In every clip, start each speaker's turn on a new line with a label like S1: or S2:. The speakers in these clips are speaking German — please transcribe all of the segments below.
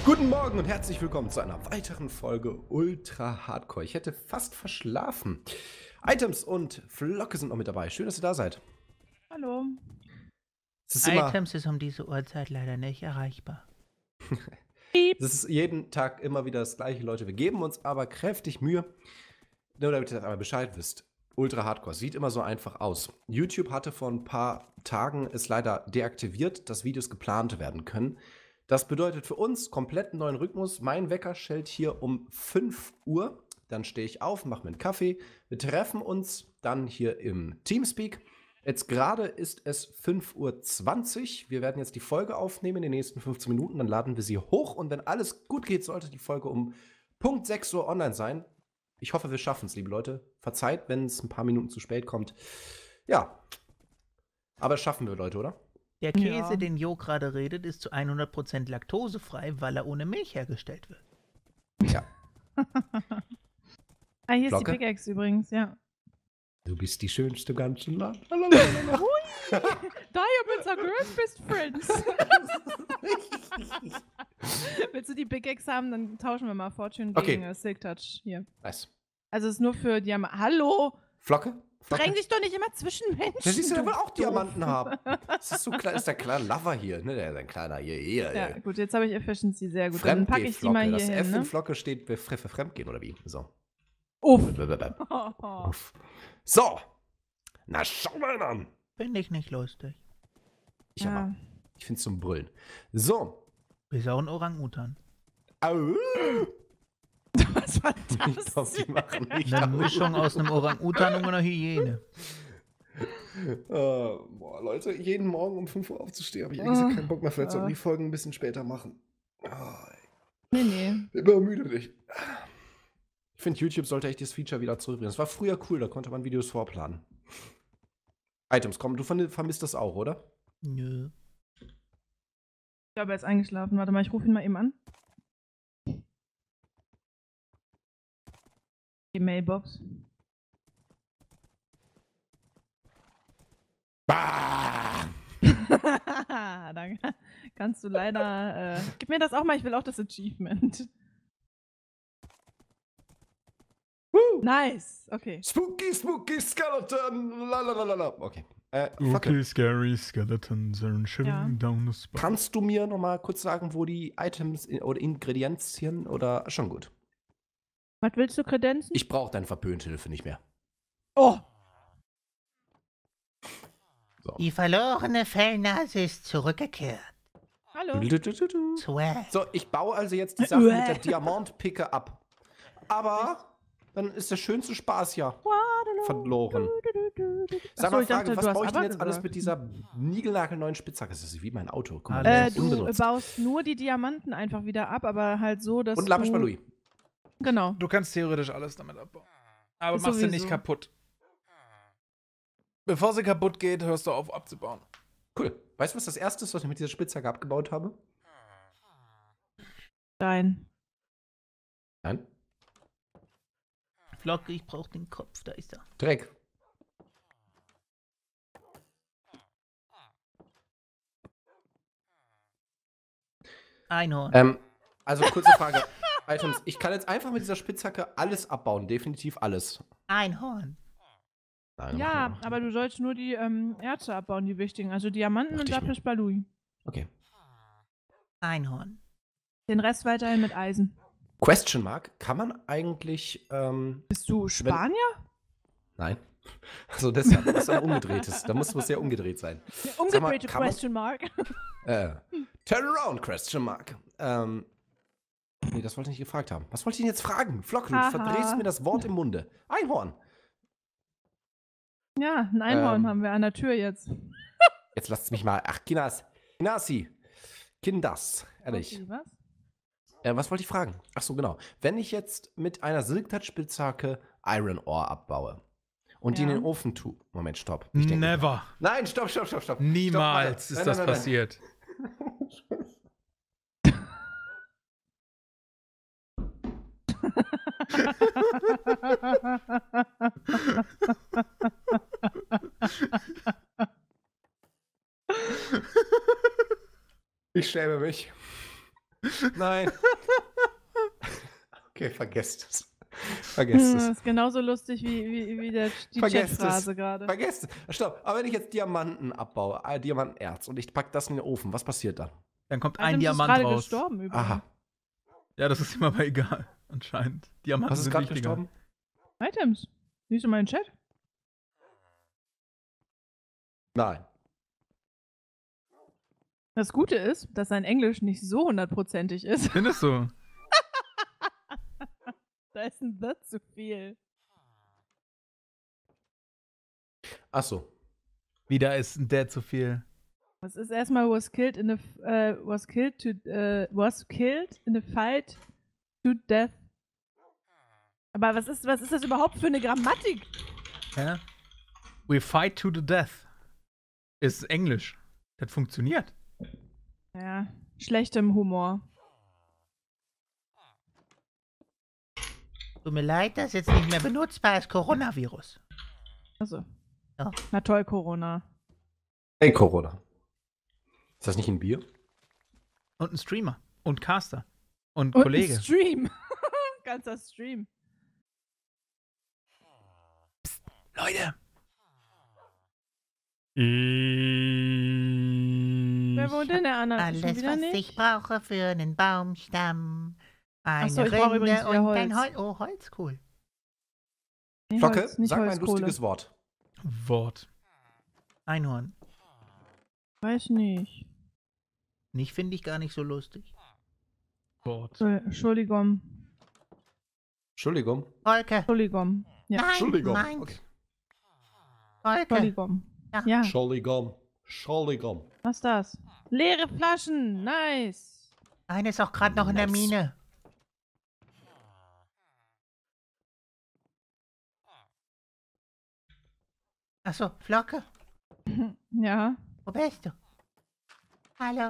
S1: Guten Morgen und herzlich willkommen zu einer weiteren Folge Ultra Hardcore. Ich hätte fast verschlafen. Items und Flocke sind noch mit dabei. Schön, dass ihr da seid.
S2: Hallo.
S1: Es ist immer,
S3: Items ist um diese Uhrzeit leider nicht erreichbar.
S1: es ist jeden Tag immer wieder das gleiche, Leute. Wir geben uns aber kräftig Mühe, nur damit ihr das einmal Bescheid wisst. Ultra Hardcore sieht immer so einfach aus. YouTube hatte vor ein paar Tagen es leider deaktiviert, dass Videos geplant werden können. Das bedeutet für uns komplett neuen Rhythmus. Mein Wecker schellt hier um 5 Uhr. Dann stehe ich auf, mache mir einen Kaffee. Wir treffen uns dann hier im Teamspeak. Jetzt gerade ist es 5:20 Uhr. Wir werden jetzt die Folge aufnehmen in den nächsten 15 Minuten. Dann laden wir sie hoch. Und wenn alles gut geht, sollte die Folge um Punkt 6 Uhr online sein. Ich hoffe, wir schaffen es, liebe Leute. Verzeiht, wenn es ein paar Minuten zu spät kommt. Ja, aber das schaffen wir, Leute, oder?
S3: Der Käse,
S2: Ja.
S3: den Jo gerade redet, ist zu 100% laktosefrei, weil er ohne Milch hergestellt wird.
S1: Ja.
S2: Ah, hier ist
S1: Glocke?
S2: die Pickaxe übrigens, ja.
S1: Du bist die schönste im ganzen Land.
S2: Diamonds are girls' best friends. Willst du die Pickaxe haben, dann tauschen wir mal Fortune
S1: Okay.
S2: gegen Silk Touch hier.
S1: Nice.
S2: Also es ist nur für Diamanten. Hallo!
S1: Flocke?
S2: Dräng dich doch nicht immer zwischen Menschen.
S1: Da siehst du, der
S2: du
S1: will auch
S2: Doof.
S1: Diamanten haben. Das ist so klein, ist der kleine Lover hier, ne? Der ist ein kleiner hier.
S2: Ja, gut, jetzt habe ich Efficiency, sehr gut. Dann packe ich die mal
S1: Fremdgeh-Flocke.
S2: hier
S1: Das F
S2: hin,
S1: in
S2: ne?
S1: Flocke steht für Fremdgehen, oder wie? So.
S2: Uff.
S1: Uff. So. Na, schau mal an.
S3: Finde ich nicht lustig.
S1: Ich aber.
S2: Ja.
S1: Ich find's zum Brüllen. So.
S3: Bis auch ein Orang-Utan.
S1: Au.
S2: Was war
S1: Ich
S2: das?
S1: glaub, die machen nicht.
S3: Eine Mischung aus einem Orang-Utan und einer Hyäne.
S1: Boah, Leute, jeden Morgen um 5 Uhr aufzustehen, habe ich eigentlich keinen Bock mehr. Vielleicht sollten wir die Folgen ein bisschen später machen.
S2: Nee.
S1: Immer müde dich. Ich finde, YouTube sollte echt das Feature wieder zurückbringen. Das war früher cool, da konnte man Videos vorplanen. Items, komm, du vermisst das auch, oder?
S3: Nö.
S2: Ich glaube, er ist eingeschlafen. Warte mal, ich rufe ihn mal eben an. Die Mailbox.
S1: Bah!
S2: Dann kannst du leider. Gib mir das auch mal, ich will auch das Achievement. Nice, okay.
S1: Spooky Skeleton! Lalalala. Okay. Flocke,
S4: Okay, scary skeletons are shivering
S2: Ja.
S4: down the spine.
S1: kannst du mir noch mal kurz sagen, wo die Items oder Ingredienzien oder schon gut?
S2: Was willst du kredenzen?
S1: Ich brauche deine verpönte Hilfe nicht mehr.
S2: Oh!
S3: Die verlorene Fellnase ist zurückgekehrt.
S2: Hallo.
S3: Swag.
S1: So, ich baue also jetzt die Sache mit der Diamantpicke ab. Aber dann ist der schönste Spaß ja verloren. Sag
S2: Achso,
S1: mal,
S2: ich dachte,
S1: Frage, was
S2: du hast
S1: baue ich denn
S2: aber
S1: jetzt alles
S2: gesagt.
S1: mit dieser niegelnagelneuen Spitzhacke? Das ist wie mein Auto. Guck mal,
S3: Alles.
S1: das ist
S2: Du
S1: unbenutzt.
S2: baust nur die Diamanten einfach wieder ab, aber halt so, dass
S1: Und Lapisch
S2: du...
S1: Balui.
S2: Genau.
S4: Du kannst theoretisch alles damit abbauen. Aber
S2: Ist
S4: machst sie nicht
S2: sowieso.
S4: kaputt. Bevor sie kaputt geht, hörst du auf abzubauen.
S1: Cool. Weißt du, was das erste ist, was ich mit dieser Spitzhacke abgebaut habe?
S2: Stein.
S1: Nein?
S3: Flocke, ich brauch den Kopf, da ist er.
S1: Dreck.
S3: Einhorn.
S1: Also kurze Frage. Items, ich kann jetzt einfach mit dieser Spitzhacke alles abbauen. Definitiv alles.
S3: Einhorn.
S1: Nein,
S2: Ja,
S1: mach ich
S2: aber du sollst nur die Erze abbauen, die wichtigen. Also Diamanten und
S1: Dachte ich mir.
S2: Lapis Balui.
S1: Okay.
S3: Einhorn.
S2: Den Rest weiterhin mit Eisen.
S1: Question Mark, kann man eigentlich,
S2: Bist du Spanier?
S1: nein. Also deshalb, das ist ein umgedrehtes. Da muss es ja umgedreht sein. Sag mal,
S2: Umgedrehte
S1: kann man-
S2: Question Mark.
S1: Turn around, Question Mark. Nee, das wollte ich nicht gefragt haben. Was wollte ich denn jetzt fragen? Flock, du
S2: Haha.
S1: verdrehst mir das Wort im Munde. Einhorn.
S2: Ja, ein Einhorn
S1: Ähm.
S2: haben wir an der Tür jetzt.
S1: Jetzt lasst mich mal. Ach, Kinasi. Kindas. Ehrlich.
S2: Okay, was?
S1: Was wollte ich fragen? Ach so, genau. Wenn ich jetzt mit einer Silktouch-Spitzhacke Iron Ore abbaue und die in
S2: Ja.
S1: den Ofen tue. Moment, stopp. Ich denke-
S4: Never.
S1: Nein, stopp.
S4: Niemals
S1: Stopp,
S4: ist
S1: warte.
S4: das
S1: Nein.
S4: passiert.
S1: Ich schäme mich. Nein. Okay, vergesst es. Vergesst
S2: Das
S1: es.
S2: ist genauso lustig wie die
S1: Vergesst es.
S2: Chatphrase gerade.
S1: Vergesst es. Stopp. Aber wenn ich jetzt Diamanten abbaue, Diamantenerz und ich packe das in den Ofen, was passiert dann?
S3: Dann kommt ein
S2: Adams ist
S3: Diamant
S2: gerade
S3: raus.
S2: gestorben übrigens.
S1: Aha.
S3: Ja, das ist ihm aber egal, anscheinend. Diamanten
S1: Was ist
S3: sind
S1: gerade
S3: wichtiger.
S1: gestorben?
S2: Items. Siehst du meinen Chat?
S1: Nein.
S2: Das Gute ist, dass sein Englisch nicht so hundertprozentig ist.
S3: Findest du?
S2: Da ist ein The zu viel.
S1: Ach so.
S3: Wieder ist ein Dead zu viel.
S2: Das ist erstmal was killed in a fight to death. Aber was ist das überhaupt für eine Grammatik?
S3: Ja? We fight to the death. Ist Englisch. Das funktioniert.
S2: Ja, schlechtem Humor.
S3: Tut mir leid, das ist jetzt nicht mehr benutzbar als Coronavirus.
S2: Also.
S3: Ja.
S2: Na toll, Corona.
S1: Hey, Corona. Ist das nicht ein Bier?
S3: Und ein Streamer. Und Caster. Und
S2: Und
S3: Kollege.
S2: ein Stream. Ganzer Stream.
S3: Leute.
S2: Wer wohnt denn der Anna? Schon
S5: Alles,
S2: wieder
S5: was
S2: nicht?
S5: ich brauche für einen Baumstamm. Eine
S2: Ach so, ich brauche übrigens
S5: Rinde
S2: wieder
S5: und ein
S2: Holz.
S5: Holz. Oh, Holz, cool.
S2: Nee,
S1: Flocke,
S2: Holz, nicht
S1: sag mal ein
S2: Holzkohle.
S1: lustiges Wort.
S3: Wort. Einhorn.
S2: Weiß nicht.
S3: Nicht finde ich gar nicht so lustig. Wort.
S2: Entschuldigung.
S1: Entschuldigung.
S5: Holke.
S2: Entschuldigung. Ja.
S5: Nein,
S1: Entschuldigung.
S5: meins.
S1: Okay.
S5: Holke.
S2: Entschuldigung.
S5: Ja.
S2: Ja,
S1: Entschuldigung. Entschuldigung.
S2: was ist das? Leere Flaschen. Nice.
S5: Eine ist auch gerade noch in der
S1: Nice.
S5: Mine. Achso, Flocke.
S2: Ja.
S5: Wo bist du? Hallo.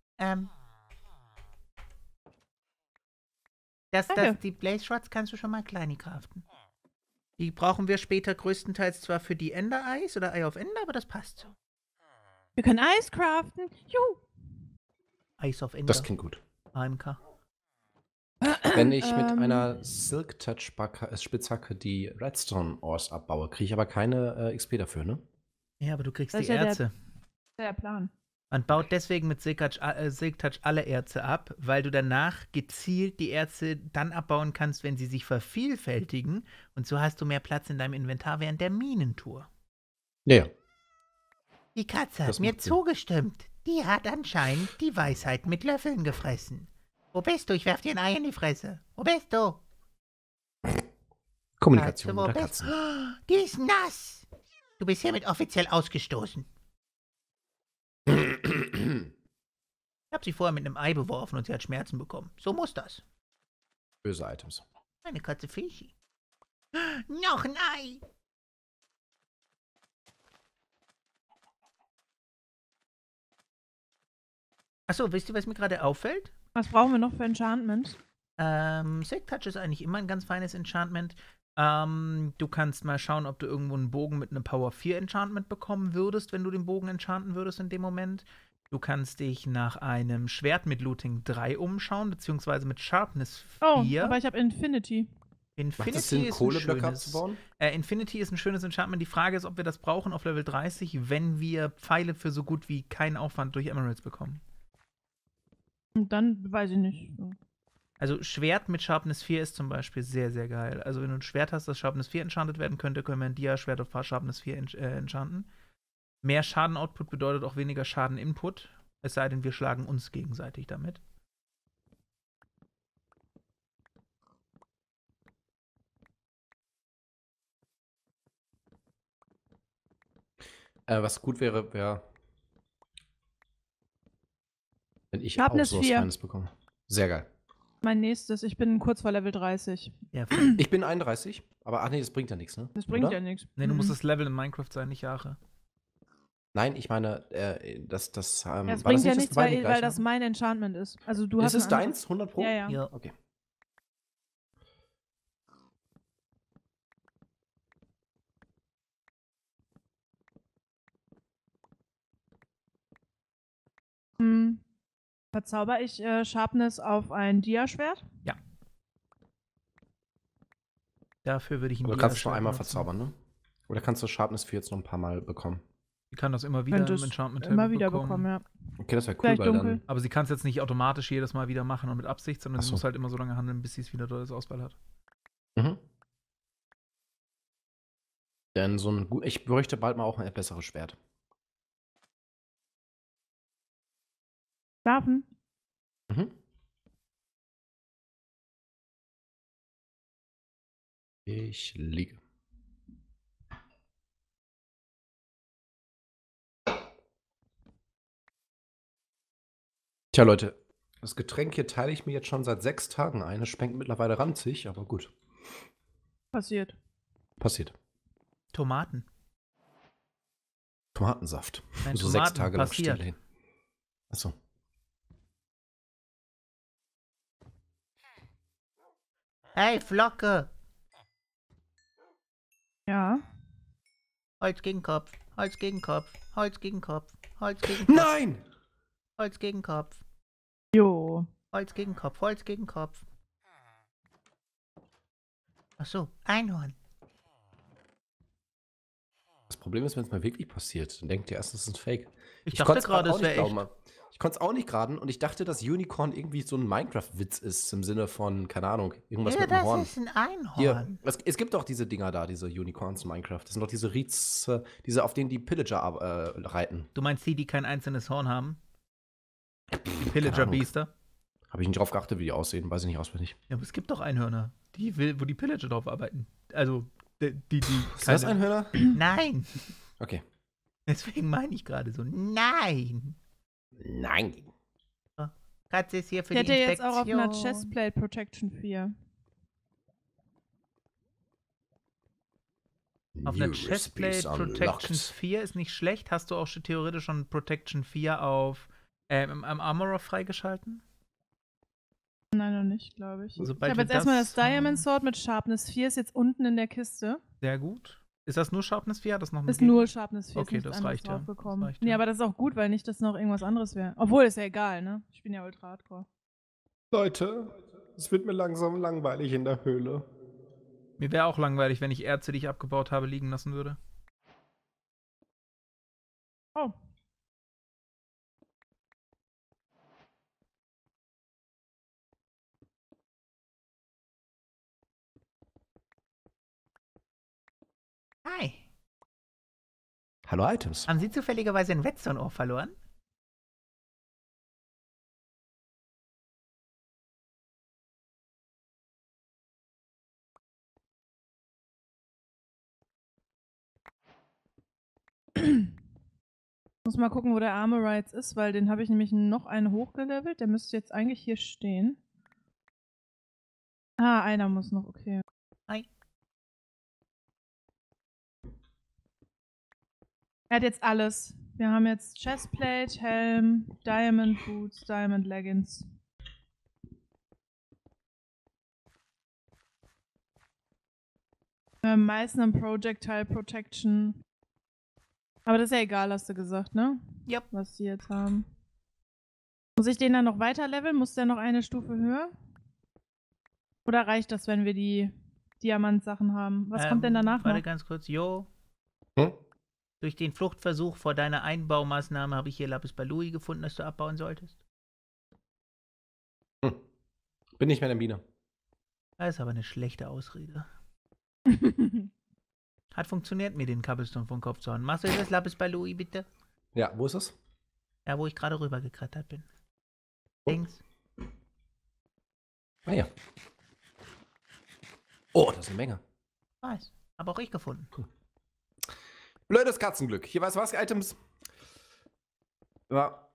S2: Danke.
S5: Die Blaze Rods kannst du schon mal kleine craften.
S3: Die brauchen wir später größtenteils zwar für die Ender-Eis oder Ei auf Ender, aber das passt so.
S2: Wir können Eis craften. Juhu.
S3: Eis auf Ender.
S1: Das klingt gut.
S3: AMK.
S1: Wenn ich mit
S2: Ähm.
S1: einer Silk Touch Spitzhacke die Redstone Ores abbaue, kriege ich aber keine XP dafür, ne?
S3: Ja, aber du kriegst
S2: Das
S3: die
S2: ist ja der-
S3: Erze.
S2: Der Plan.
S3: Man baut deswegen mit Silk Touch alle Erze ab, weil du danach gezielt die Erze dann abbauen kannst, wenn sie sich vervielfältigen. Und so hast du mehr Platz in deinem Inventar während der Minentour.
S1: Ja.
S5: Die Katze
S1: Das
S5: hat mir
S1: macht Sinn.
S5: zugestimmt. Die hat anscheinend die Weisheit mit Löffeln gefressen. Wo bist du? Ich werf dir ein Ei in die Fresse. Wo bist du?
S1: Kommunikation
S5: Katze, wo
S1: unter
S5: bist
S1: Katzen.
S5: du? Die ist nass. Du bist hiermit offiziell ausgestoßen.
S3: Ich habe sie vorher mit einem Ei beworfen und sie hat Schmerzen bekommen. So muss das.
S1: Böse Items.
S5: Eine Katze Fischi. Noch ein Ei.
S3: Achso, wisst ihr, was mir gerade auffällt?
S2: Was brauchen wir noch für Enchantment?
S3: Silk Touch ist eigentlich immer ein ganz feines Enchantment. Du kannst mal schauen, ob du irgendwo einen Bogen mit einem Power 4 Enchantment bekommen würdest, wenn du den Bogen enchanten würdest in dem Moment. Du kannst dich nach einem Schwert mit Looting 3 umschauen, beziehungsweise mit Sharpness 4.
S2: Oh, aber ich habe Infinity.
S3: Infinity
S1: Macht es Sinn,
S3: ist ein
S1: Kohleblöcke
S3: schönes,
S1: abzubauen?
S3: Infinity ist ein schönes Enchantment. Die Frage ist, ob wir das brauchen auf Level 30, wenn wir Pfeile für so gut wie keinen Aufwand durch Emeralds bekommen.
S2: Und dann weiß ich nicht.
S3: Also Schwert mit Sharpness 4 ist zum Beispiel sehr, sehr geil. Also wenn du ein Schwert hast, das Sharpness 4 enchantet werden könnte, können wir ein Dia-Schwert auf Sharpness 4 enchanten. Mehr Schaden-Output bedeutet auch weniger Schaden-Input. Es sei denn, wir schlagen uns gegenseitig damit.
S1: Was gut wäre, wäre, wenn ich
S2: Sharpness
S1: auch sowas
S2: 4.
S1: Feines bekomme. Sehr geil.
S2: Mein nächstes. Ich bin kurz vor Level 30.
S3: Ja,
S1: Ich bin 31, aber ach nee, das bringt ja nichts, ne?
S2: Das bringt
S1: Oder?
S2: ja nichts.
S3: nee, du
S2: Mhm.
S3: musst das Level in Minecraft sein, nicht Jahre.
S1: Nein, ich meine, das
S2: Ja,
S1: war
S2: das bringt ja
S1: nicht,
S2: nichts,
S1: dass beide
S2: weil
S1: gleich
S2: das
S1: haben?
S2: mein Enchantment ist. Also du
S1: Ist
S2: hast
S1: es
S2: ein anderes-
S1: deins, 100 Pro?
S2: Ja, ja.
S3: Ja.
S1: Okay.
S2: Hm. Verzauber ich Sharpness auf ein Dia-Schwert?
S3: Dafür würde ich ihn
S1: Aber du kannst es nur einmal verzaubern, ne? Oder kannst du Sharpness 4 jetzt noch ein paar Mal bekommen?
S3: Sie kann das immer wieder
S2: Könnte
S3: im
S2: es
S3: Enchantment
S2: immer
S3: Table
S2: wieder bekommen, ja.
S1: Okay, das wäre cool,
S2: Vielleicht
S1: weil
S2: dunkel.
S1: dann.
S3: Aber sie kann es jetzt nicht automatisch jedes Mal wieder machen und mit Absicht, sondern
S1: Ach
S3: sie
S1: so.
S3: muss halt immer so lange handeln, bis sie es wieder als Auswahl hat.
S1: Mhm. Denn so ein ich bräuchte bald mal auch ein besseres Schwert.
S2: Schlafen?
S1: Mhm. Ich liege. Tja, Leute, das Getränk hier teile ich mir jetzt schon seit 6 Tagen ein. Es schmeckt mittlerweile ranzig, aber gut.
S2: Passiert.
S1: Passiert.
S3: Tomaten.
S1: Tomatensaft.
S3: Nein,
S1: so 6
S3: Tomaten,
S1: Tage lang
S3: passiert.
S1: stillhin. Achso.
S5: Hey, Flocke!
S2: Ja.
S5: Holz gegen Kopf, Holz gegen Kopf, Holz gegen Kopf, Holz gegen Kopf,
S1: Nein!
S5: Holz gegen Kopf,
S2: Jo.
S5: Holz gegen Kopf, Holz gegen Kopf. Ach so, Einhorn.
S1: Das Problem ist, wenn es mal wirklich passiert, dann denkt ihr erst, es ist ein Fake.
S5: Ich
S1: konnte
S5: dachte
S1: es
S5: gerade,
S1: auch
S5: es
S1: nicht
S5: wäre echt.
S1: glauben. Ich konnte es auch nicht graden und ich dachte, dass Unicorn irgendwie so ein Minecraft-Witz ist, im Sinne von, keine Ahnung, irgendwas
S5: Ja,
S1: mit einem
S5: das
S1: Horn.
S5: ist ein Einhorn.
S1: Hier, es gibt doch diese Dinger da, diese Unicorns in Minecraft. Das sind doch diese Reeds, diese, auf denen die Pillager reiten.
S3: Du meinst die kein einzelnes Horn haben? Die
S1: Keine
S3: Pillager-Biester?
S1: Habe ich nicht drauf geachtet, wie die aussehen, weiß ich nicht auswendig.
S3: Ja, aber es gibt doch Einhörner, wo die Pillager drauf arbeiten. Also, die
S1: Ist das ein Hörner?
S5: Nein,
S1: Okay.
S5: deswegen meine ich gerade so. Nein.
S1: Nein.
S5: Katze ist hier für
S2: Ich
S5: die
S2: hätte jetzt auch
S5: Inspektion.
S2: auf einer Chestplate Protection 4.
S3: Auf einer
S1: New
S3: Chestplate
S1: recipes
S3: Protection
S1: unlocked.
S3: 4 ist nicht schlecht. Hast du auch schon theoretisch schon Protection 4 auf im Armorer freigeschalten?
S2: Nein, noch nicht, glaube ich.
S3: Sobald
S2: Ich habe
S3: wir
S2: jetzt erstmal das
S3: das haben-
S2: Diamond Sword mit Sharpness 4, ist jetzt unten in der Kiste.
S3: Sehr gut. Ist das nur Sharpness 4? Hat das noch einen
S2: Ist
S3: Gegner?
S2: nur Sharpness 4,
S3: Okay,
S2: ist nichts
S3: das
S2: anderes
S3: reicht ja.
S2: draufgekommen.
S3: Das reicht
S2: Nee,
S3: ja.
S2: aber das ist auch gut, weil nicht, dass noch irgendwas anderes wäre. Obwohl, ist ja egal, ne? Ich bin ja ultra hardcore.
S1: Leute, es wird mir langsam langweilig in der Höhle.
S3: Mir wäre auch langweilig, wenn ich Erze, die ich abgebaut habe, liegen lassen würde.
S2: Oh.
S5: Hi.
S1: Hallo Items.
S5: Haben Sie zufälligerweise ein Redstone-Ohr verloren?
S2: Muss mal gucken, wo der Armor jetzt ist, weil den habe ich nämlich noch einen hochgelevelt. Der müsste jetzt eigentlich hier stehen. Ah, einer muss noch, okay.
S5: Hi.
S2: Er hat jetzt alles. Wir haben jetzt Chestplate, Helm, Diamond Boots, Diamond Leggings. Meisten im Projectile Protection. Aber das ist ja egal, hast du gesagt, ne?
S5: Ja.
S2: Was die jetzt haben. Muss ich den dann noch weiter leveln? Muss der noch eine Stufe höher? Oder reicht das, wenn wir die Diamant-Sachen haben? Was kommt denn danach
S5: Warte
S2: noch?
S5: ganz kurz. Jo,
S1: Hm?
S5: durch den Fluchtversuch vor deiner Einbaumaßnahme habe ich hier Lapis Lazuli gefunden, das du abbauen solltest.
S1: Bin nicht mehr in der Mine.
S5: Das ist aber eine schlechte Ausrede. Hat funktioniert, mir den Cobblestone vom Kopf zu hauen. Machst du das Lapis Lazuli, bitte?
S1: Ja, wo ist es?
S5: Ja, wo ich gerade rübergeklettert bin.
S1: Oh.
S5: Links.
S1: Ah ja. Oh, das ist eine Menge.
S5: Weiß. Hab auch ich gefunden.
S1: Blödes Katzenglück. Hier, weißt du was, Items? Ja.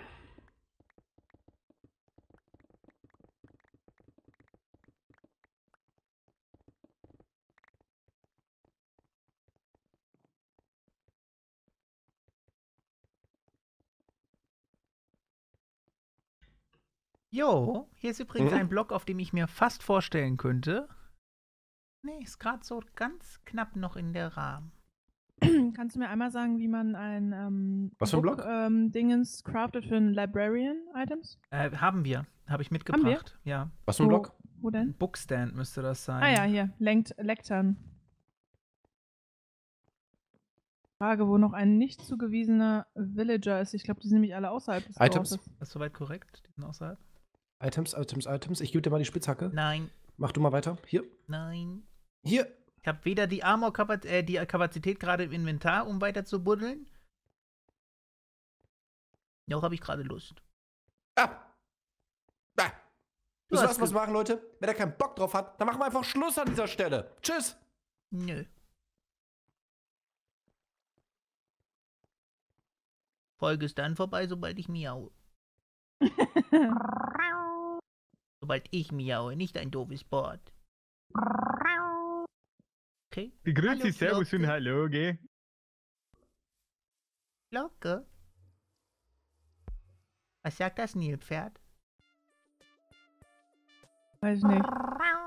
S5: Jo, hier ist übrigens
S1: Mhm.
S5: ein Block, auf dem ich mir fast vorstellen könnte. Nee, ist gerade so ganz knapp noch in der Rahmen.
S2: Kannst du mir einmal sagen, wie man ein
S1: Was für ein Block?
S2: Dingens craftet für ein Librarian-Items?
S3: Haben wir. Habe ich mitgebracht. Ja.
S1: Was für ein Block?
S2: Wo denn?
S3: Bookstand müsste das sein.
S2: Ah ja, hier. Lektern. Frage, wo noch ein nicht zugewiesener Villager ist. Ich glaube, die sind nämlich alle außerhalb des
S1: Items.
S2: Dorfes.
S3: Ist soweit korrekt? Die sind außerhalb?
S1: Items. Ich gebe dir mal die Spitzhacke.
S3: Nein.
S1: Mach du mal weiter. Hier.
S3: Nein.
S1: Hier.
S3: Ich habe weder die die Kapazität gerade im Inventar, um weiter zu buddeln. Noch habe ich gerade Lust.
S1: Ah. Wisst ihr
S3: hast
S1: was wir machen, Leute? Wenn er keinen Bock drauf hat, dann machen wir einfach Schluss an dieser Stelle. Tschüss.
S3: Nö. Folge ist dann vorbei, sobald ich miaue. Sobald ich miaue, nicht ein doofes Board. Okay.
S4: Grüezi,
S3: Hallo,
S4: Servus
S3: Flocke.
S4: und Hallo, gell?
S5: Glocke. Was sagt das Nilpferd?
S2: Weiß ich nicht.